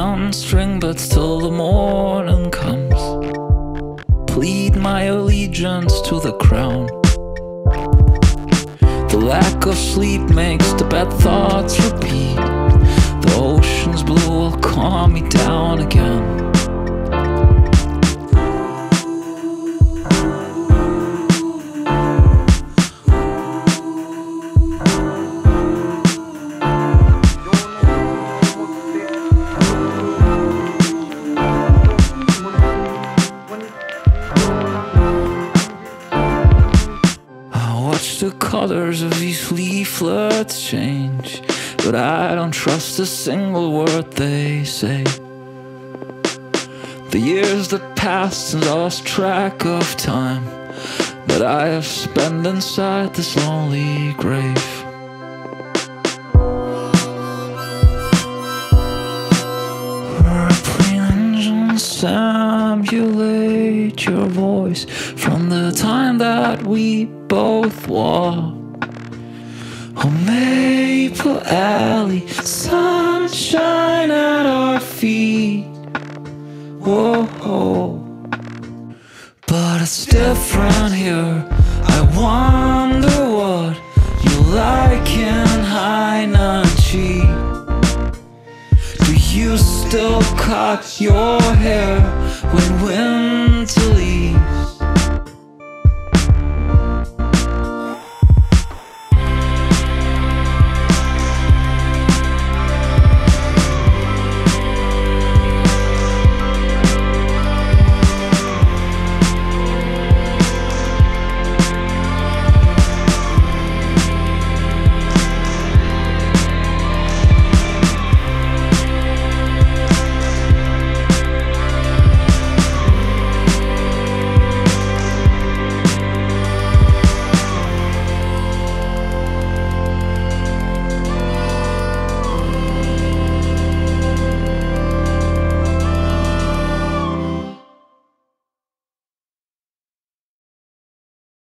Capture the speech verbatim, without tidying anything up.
on string, but still the morning comes. Plead my allegiance to the crown. The lack of sleep makes the bad thoughts repeat. The ocean's blue will calm me down again. The colors of these leaflets change, but I don't trust a single word they say. The years that passed and lost track of time that I have spent inside this lonely grave. Airplane engines simulate your voice from the time that we both walk. Oh, Maple Alley, sunshine at our feet. Whoa, but it's different here. I wonder what you like in Hainachi. Do you still cut your hair when winter leaves?